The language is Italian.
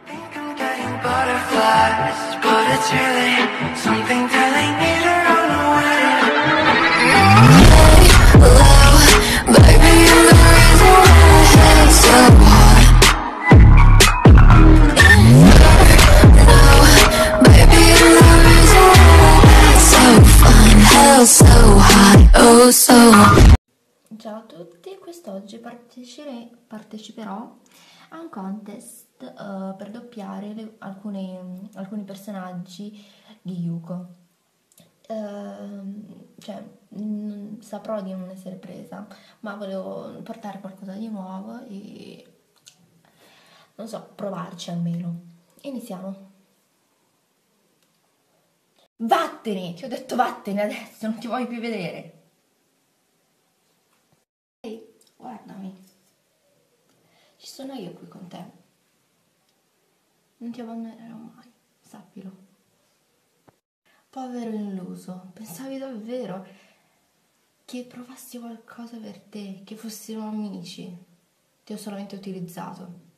think I'm getting butterflies, but it's really something telling me to run away. Hello, baby, you're the reason why my head's so hot. No, baby, you're the reason why my head's so fun. Hell's so hot, oh so hot. Ciao a tutti, quest'oggi parteciperò a un contest per doppiare alcuni personaggi di Yuko. Saprò di non essere presa, ma volevo portare qualcosa di nuovo e non so, provarci almeno. Iniziamo. Vattene! Ti ho detto vattene adesso, non ti voglio più vedere. Ehi, guardami. Ci sono io qui con te. Non ti abbandonerò mai, sappilo. Povero illuso, pensavi davvero che provassi qualcosa per te, che fossimo amici? Ti ho solamente utilizzato.